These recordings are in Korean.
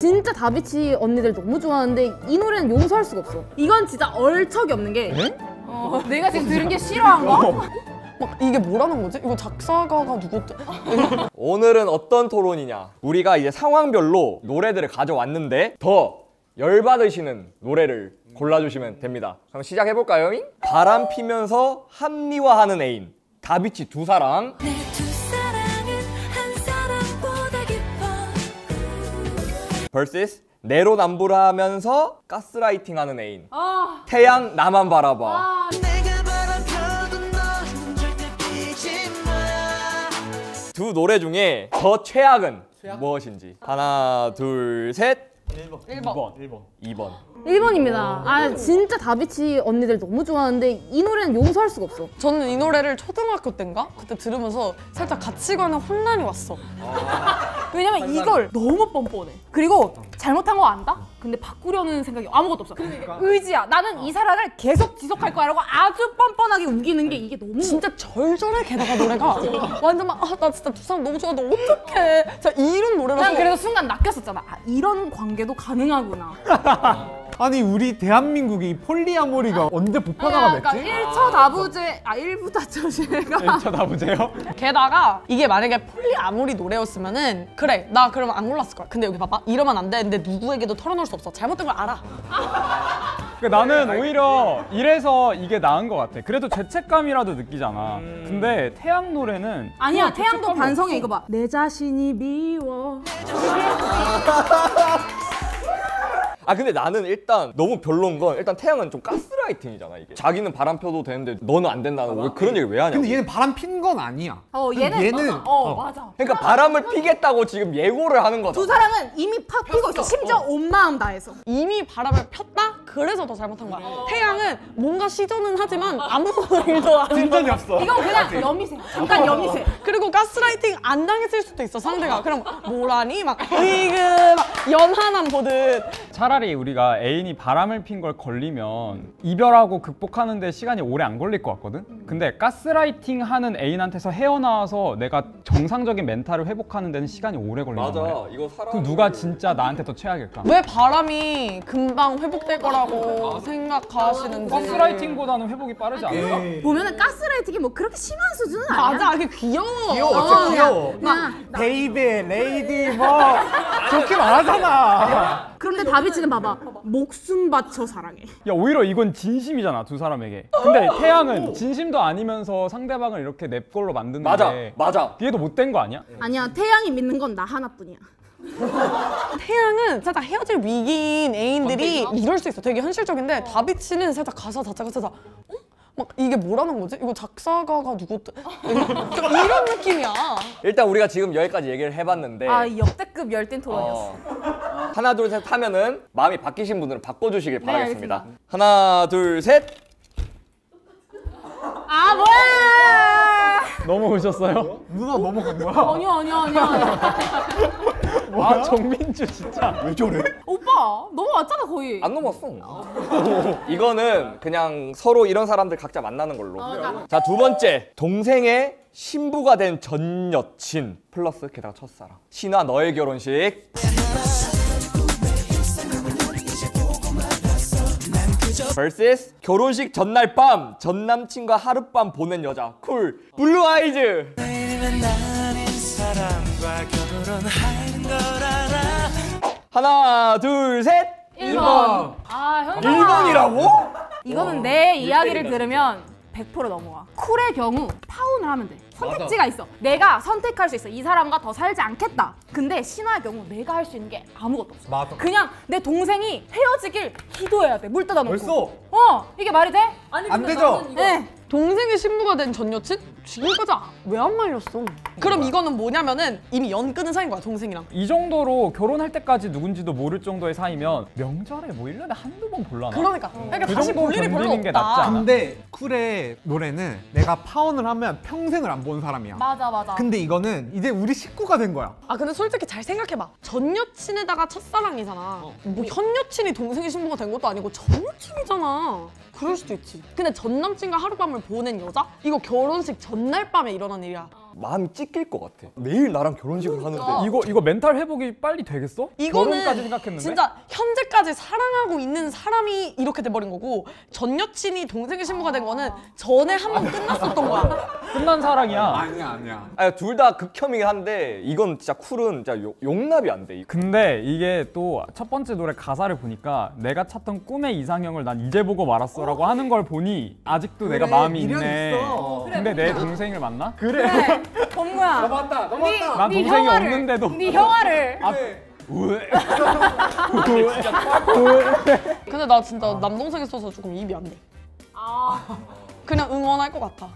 진짜 다비치 언니들 너무 좋아하는데 이 노래는 용서할 수가 없어. 이건 진짜 얼척이 없는 게 내가 지금 들은 게 싫어한 거? 막 이게 뭐라는 거지? 이거 작사가가 누구지? 오늘은 어떤 토론이냐? 우리가 이제 상황별로 노래들을 가져왔는데 더 열받으시는 노래를 골라주시면 됩니다. 그럼 시작해볼까요? 바람 피면서 합리화하는 애인 다비치 두 사랑 vs 내로남불하면서 가스라이팅하는 애인 태양 나만 바라봐. 두 노래 중에 더 최악은 무엇인지 하나 둘 셋 2번 1번입니다. 아 진짜 다비치 언니들 너무 좋아하는데 이 노래는 용서할 수가 없어. 저는 이 노래를 초등학교 때인가? 그때 들으면서 살짝 가치관에 혼란이 왔어. 왜냐면 이걸 너무 뻔뻔해. 그리고 잘못한 거 안다? 근데 바꾸려는 생각이 아무것도 없어. 의지야. 나는 이 사랑을 계속 지속할 거야라고 아주 뻔뻔하게 우기는 게 이게 너무 진짜 절절해. 게다가 노래가 완전 막 나 진짜 두 사람 너무 좋아하는데 어떡해. 진짜 이런 노래라서 난 그래서 순간 낚였었잖아. 아, 이런 관계도 가능하구나. 아니 우리 대한민국이 이 폴리아모리가 언제 보편화가 됐지? 그러니까 1차 다부제 1부 다처제가 1차 다부제요? 게다가 이게 만약에 폴리아모리 노래였으면은 그래 나 그러면 안 골랐을 거야. 근데 여기 봐봐 이러면 안 되는데 누구에게도 털어놓을 수 없어. 잘못된 걸 알아. 나는 오히려 이래서 이게 나은 것 같아. 그래도 죄책감이라도 느끼잖아. 근데 태양 노래는 아니야. 태양도 반성해. 이거 봐. 내 자신이 미워. 아 근데 나는 일단 너무 별로인 건 일단 태양은 좀 가스라이팅이잖아 이게. 자기는 바람 펴도 되는데 너는 안 된다는 왜 그런 얘기를 왜 하냐고. 근데 얘는 바람 핀 건 아니야. 얘는 맞아. 그러니까 바람을 피겠다고 지금 예고를 하는 거다. 두 사람은 이미 팍 피고 있어. 심지어 온 마음 다해서. 이미 바람을 폈다? 그래서 더 잘못한 거야. 태양은 뭔가 시전은 하지만 아무 일도 안 진전이 없어. 이건 그냥 여미새. 잠깐 여미새. 그리고 가스라이팅 안 당했을 수도 있어 상대가. 그럼 뭐라니? 막 으이그 막 연하남 보듯. 차라리 우리가 애인이 바람을 핀 걸 걸리면 이별하고 극복하는 데 시간이 오래 안 걸릴 것 같거든? 근데 가스라이팅 하는 애인한테서 헤어나와서 내가 정상적인 멘탈을 회복하는 데는 시간이 오래 걸린단 맞아. 말이야. 이거 사람. 그럼 누가 진짜 나한테 더 최악일까? 왜 바람이 금방 회복될 거라고 생각하시는지. 가스라이팅보다는 회복이 빠르지 않아? 보면은 가스라이팅이 뭐 그렇게 심한 수준은 아니야. 맞아. 이게 귀여워. 귀여워, 진짜 귀여워. 그냥 베이비, 레이디 뭐 좋게 말하잖아. 그런데 다비치는 봐봐. 목숨 바쳐 사랑해. 야 오히려 이건 진심이잖아 두 사람에게. 근데 태양은 진심도 아니면서 상대방을 이렇게 내 걸로 만드는 맞아. 게 맞아. 이게 더 못된 거 아니야? 아니야. 태양이 믿는 건 나 하나뿐이야. 태양은 살짝 헤어질 위기인 애인들이 이럴 수 있어. 되게 현실적인데 다비치는 살짝 가사 자체가 살짝 막 이게 뭐라는 거지? 이거 작사가가 누구지? 이런 느낌이야. 일단 우리가 지금 여기까지 얘기를 해봤는데 역대급 열띤 토론이었어. 하나 둘 셋 하면은 마음이 바뀌신 분들은 바꿔주시길 바라겠습니다. 하나 둘 셋. 아 뭐야? 넘어오셨어요? 누나 넘어간 거야? 아니야. 와 정민주 진짜 왜 저래? 오빠 넘어왔잖아 거의. 안 넘었어. 이거는 그냥 서로 이런 사람들 각자 만나는 걸로. 자, 두 번째. 동생의 신부가 된 전 여친 플러스 게다가 첫사랑. 신화 너의 결혼식. vs 결혼식 전날 밤 전 남친과 하룻밤 보낸 여자 쿨 블루 아이즈. 하나 둘 셋. 1번. 아 현정아. 1번이라고? 이거는 내 이야기를 들으면 100% 넘어와. 쿨의 경우 파혼을 하면 돼. 선택지가 있어. 내가 선택할 수 있어. 이 사람과 더 살지 않겠다. 근데 신화의 경우 내가 할 수 있는 게 아무것도 없어. 맞아. 그냥 내 동생이 헤어지길 기도해야 돼. 물 뜯어놓고. 벌써? 이게 말이 돼? 안 되죠? 네. 동생의 신부가 된 전 여친? 지금까지 왜 안 말렸어? 그럼 이거는 뭐냐면은 이미 연 끊은 사이인 거야 동생이랑. 이 정도로 결혼할 때까지 누군지도 모를 정도의 사이면 명절에 뭐 1년에 한두 번 볼라나? 그러니까 그 다시 정도 볼 일이 별로 견디는 게 없다. 낫지 않아? 근데 쿨의 노래는 내가 파혼을 하면 평생을 안 본 사람이야. 맞아. 근데 이거는 이제 우리 식구가 된 거야. 아 근데 솔직히 잘 생각해봐. 전 여친에다가 첫사랑이잖아. 뭐 현 여친이 동생의 신부가 된 것도 아니고 전 여친이잖아. 그럴 수도 있지. 근데 전 남친과 하룻밤을 보낸 여자? 이거 결혼식 전날 밤에 일어난 일이야. 마음이 찢길 것 같아. 매일 나랑 결혼식을 하는데 이거 멘탈 회복이 빨리 되겠어? 결혼까지 생각했는데? 진짜 현재까지 사랑하고 있는 사람이 이렇게 돼버린 거고 전 여친이 동생의 신부가 된 거는 전에 한 번 끝났었던 거야. 끝난 사랑이야. 아니야. 아니 둘 다 극혐이긴 한데 이건 진짜 쿨은 진짜 용납이 안 돼. 근데 이게 또 첫 번째 노래 가사를 보니까 내가 찾던 꿈의 이상형을 난 이제 보고 말았어라고 하는 걸 보니 아직도 내가 마음이 미련 있네. 있어. 근데 내 동생을 만나? 그래. 범구야. 넘었다. 난 동생이 없는데도. 네 형아를. 왜? 근데 나 진짜 남동생 있어서 조금 입이 안 돼. 그냥 응원할 것 같아.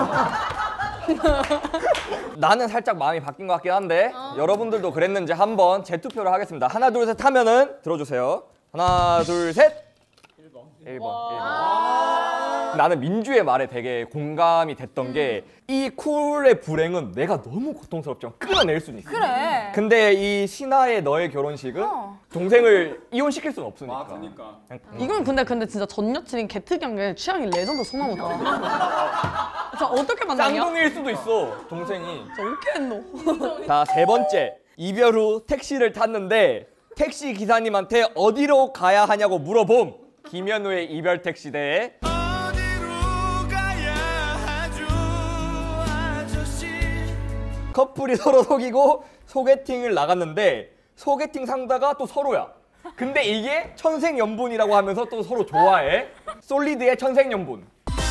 나는 살짝 마음이 바뀐 것 같긴 한데 여러분들도 그랬는지 한번 재투표를 하겠습니다. 하나 둘 셋 하면은 들어주세요. 하나 둘 셋. 1번. 나는 민주의 말에 되게 공감이 됐던 게 이 쿨의 불행은 내가 너무 고통스럽지만 끌어낼 수는 있어. 그래. 근데 이 신하의 너의 결혼식은 동생을 이혼시킬 수는 없으니까. 이건 근데 진짜 전 여친이 개특이한 게 취향이 레전드 소나무다. 진짜 어떻게 만났냐? 쌍둥이일 수도 있어 동생이. 진짜 어떻게 했노? 자, 세 번째. 이별 후 택시를 탔는데 택시 기사님한테 어디로 가야 하냐고 물어봄. 김현우의 이별 택시 대에 커플이 서로 속이고 소개팅을 나갔는데 소개팅 상다가 또 서로야. 근데 이게 천생연분이라고 하면서 또 서로 좋아해. 솔리드의 천생연분.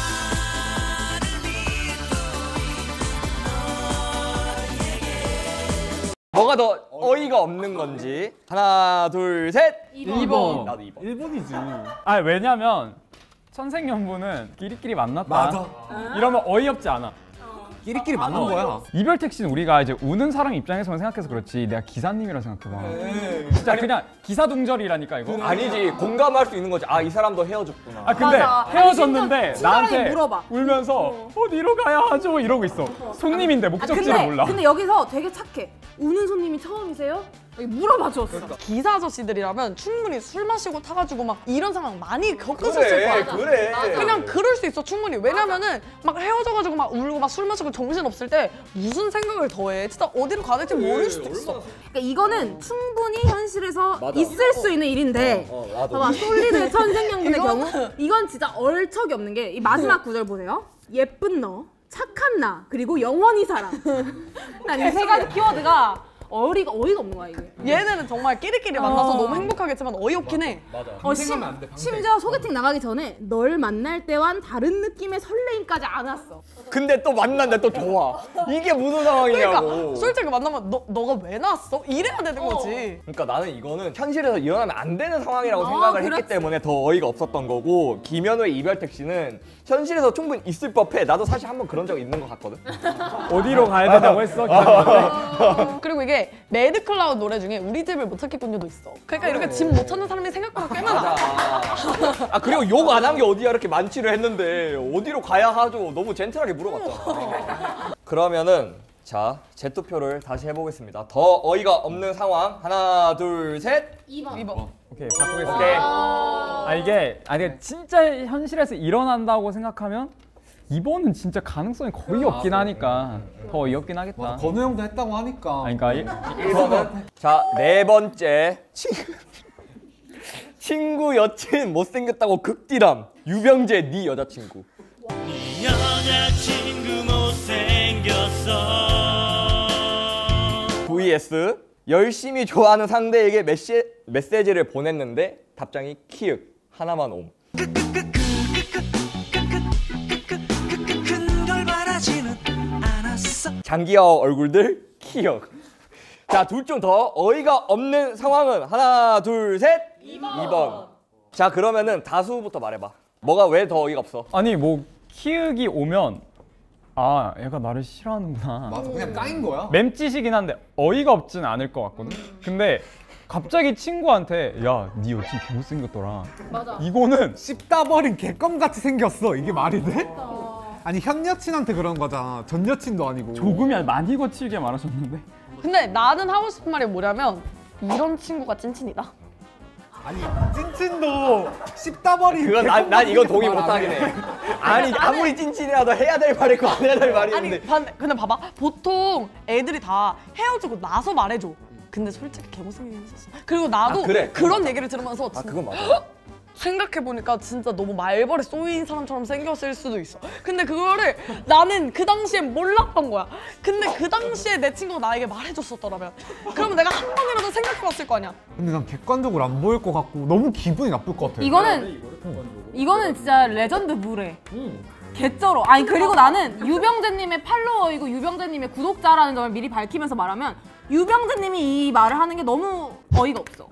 뭐가 더 어이가 없는 건지. 하나 둘 셋. 2번. 나도 2번. 1번이지. 아니 왜냐면 천생연분은 끼리끼리 만났다. 맞아. 이러면 어이없지 않아. 끼리끼리 맞는 거야. 이별 택시는 우리가 이제 우는 사람 입장에서만 생각해서 그렇지 내가 기사님이라 생각해봐. 진짜 그냥 기사둥절이라니까 이거. 아니지, 공감할 수 있는 거지. 아, 이 사람도 헤어졌구나. 아 근데 맞아. 헤어졌는데 아니, 친절하게 나한테 물어봐. 울면서 어디로 가야 하죠 이러고 있어. 손님인데 목적지를 몰라. 근데 여기서 되게 착해. 우는 손님이 처음이세요? 여기 물어봐 줬어. 기사 아저씨들이라면 충분히 술 마시고 타가지고 막 이런 상황 많이 겪었었을 거야. 그래. 그냥 그럴 수 있어 충분히. 왜냐면은 막 헤어져가지고 막 울고 막 술 마시고 정신 없을 때 무슨 생각을 더해. 진짜 어디로 가야 될지 모를 수도 있어. 그러니까 이거는 충분히 현실에서 맞아. 있을 수 있는 일인데 나도. 봐봐, 솔리드의 천생연분의 경우 이건 진짜 얼척이 없는 게 이 마지막 구절 보세요. 예쁜 너, 착한 나, 그리고 영원히 사랑. 난 이 세 가지 키워드가 어이가 없는 거야 이게. 얘네는 정말 끼리끼리 만나서 너무 행복하겠지만 어이없긴 해. 심지어 소개팅 나가기 전에 널 만날 때와는 다른 느낌의 설레임까지 안 왔어. 근데 또 만났는데 또 좋아. 이게 무슨 상황이냐고. 그러니까 솔직히 만나면 너가 왜 나왔어? 이래야 되는 거지. 그러니까 나는 이거는 현실에서 일어나면 안 되는 상황이라고 아, 생각을 그렇지. 했기 때문에 더 어이가 없었던 거고, 김현우의 이별 택시는 현실에서 충분히 있을 법해. 나도 사실 한번 그런 적 있는 것 같거든. 어디로 가야 된다고 했어? 기사님한테? 그리고 이게 매드클라우드 노래 중에 우리 집을 못 찾겠군요도 있어. 그러니까 이렇게 집 못 찾는 사람이 생각보다 꽤 많아. 아, 그리고 욕 안 한 게 어디야, 이렇게 많지를 했는데 어디로 가야 하죠? 너무 젠틀하게 물어봤잖아. 그러면은 자, 재투표를 다시 해보겠습니다. 더 어이가 없는 상황. 하나 둘 셋. 2번. 오케이 바꾸겠습니다. 오케이. 이게 진짜 현실에서 일어난다고 생각하면 이번은 진짜 가능성이 거의 없긴 하니까 더 어이없긴 하겠다. 건우 형도 했다고 하니까. 아니, 그러니까 1번은 자, 네 번째. 친구 여친 못생겼다고 극디람. 유병재 네 여자친구. 여자친구 못생겼어. vs 열심히 좋아하는 상대에게 메시지를 보냈는데 답장이 키읔. 하나만 옴. 큰걸 바라지는 않았어. 장기하오 얼굴들 키읔. 자, 둘 중 더 어이가 없는 상황은 하나 둘 셋. 2번. 자, 그러면은 다수부터 말해봐. 뭐가 왜 더 어이가 없어? 아니 뭐 키읔이 오면 아 얘가 나를 싫어하는구나. 맞아, 그냥 까인 거야. 맴짓이긴 한데 어이가 없진 않을 것 같거든. 근데 갑자기 친구한테 야, 네 여친 개 못생겼더라. 맞아. 이거는 씹다 버린 개껌같이 생겼어. 이게 말이 돼? 아니, 현 여친한테 그런 거잖아. 전 여친도 아니고. 조금이 아니라 많이 거칠게 말하셨는데. 근데 나는 하고 싶은 말이 뭐냐면 이런 친구가 찐친이다. 아니 찐찐도 씹다 버린. 그건 난 이건 동의 못 하긴 해. 아니 아무리 찐찐이라도 해야 될 말이 있고 안 해야 될 말이 아니 있는데. 근데 봐봐 보통 애들이 다 헤어지고 나서 말해줘. 근데 솔직히 개고생이긴 했었어. 그리고 나도 그래. 그런 얘기를 들으면서 아 그건 맞아. 생각해보니까 진짜 너무 말벌에 쏘인 사람처럼 생겼을 수도 있어. 근데 그거를 나는 그 당시엔 몰랐던 거야. 근데 그 당시에 내 친구가 나에게 말해줬었더라면 그러면 내가 한 번이라도 생각해봤을 거 아니야. 근데 난 객관적으로 안 보일 것 같고 너무 기분이 나쁠 것 같아. 이거는 진짜 레전드 무례. 개쩔어. 아니 그리고 나는 유병재님의 팔로워이고 유병재님의 구독자라는 점을 미리 밝히면서 말하면 유병재님이 이 말을 하는 게 너무 어이가 없어.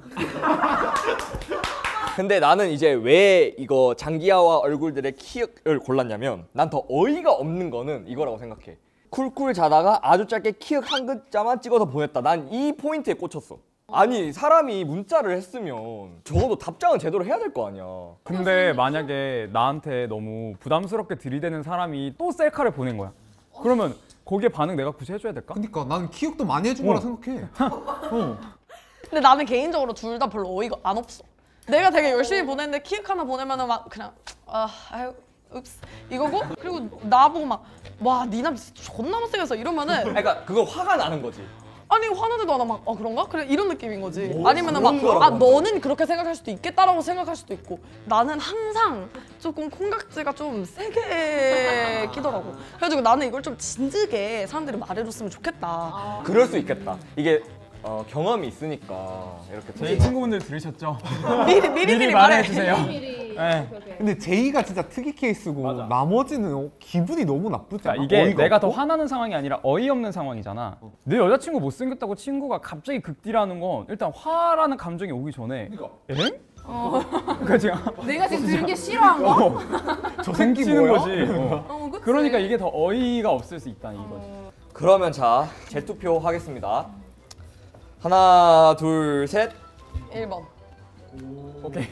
근데 나는 이제 왜 이거 장기하와 얼굴들의 키읔을 골랐냐면 난 더 어이가 없는 거는 이거라고 생각해. 쿨쿨 자다가 아주 짧게 키읔 한 글자만 찍어서 보냈다. 난 이 포인트에 꽂혔어. 아니 사람이 문자를 했으면 적어도 답장은 제대로 해야 될 거 아니야. 근데 만약에 나한테 너무 부담스럽게 들이대는 사람이 또 셀카를 보낸 거야. 그러면 거기에 반응 내가 굳이 해줘야 될까? 그러니까 나는 키읔도 많이 해준 거라 생각해. 근데 나는 개인적으로 둘 다 별로 어이가 안 없어. 내가 되게 열심히 보냈는데 키읔 하나 보내면은 막 그냥 아유 읍스 이거고 그리고 나보고 막 와 니남 진짜 존나 못생겼어 이러면은 그러니까 그건 화가 나는 거지. 아니 화나지도 않아 막 그런가? 그래 이런 느낌인 거지. 아니면은 그런 막 거라고 너는 그렇게 생각할 수도 있겠다라고 생각할 수도 있고 나는 항상 조금 콩깍지가 좀 세게 끼더라고. 그래가지고 나는 이걸 좀 진즉에 사람들이 말해줬으면 좋겠다. 그럴 수 있겠다. 이게 경험이 있으니까 이렇게 저희 친구분들 들으셨죠? 미리 말해주세요. 근데 제이가 진짜 특이 케이스고 나머지는 기분이 너무 나쁘지 않아? 그러니까 이게 어이가 내가 없고? 더 화나는 상황이 아니라 어이없는 상황이잖아. 내 여자친구 못생겼다고 친구가 갑자기 극딜하는 건 일단 화라는 감정이 오기 전에 엥? 그러니까 지금 내가 지금 들은 게 싫어한 거? 저 새끼 치는 뭐야? 거지. 그치? 그러니까 이게 더 어이가 없을 수 있다 이거지. 그러면 자 재투표 하겠습니다. 하나 둘 셋. 1번. 오케이.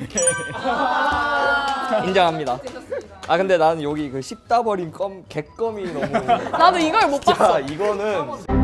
인정합니다. 아 근데 나는 여기 그 씹다 버린 개껌이 너무 나도 이걸 못 봤어. 자 이거는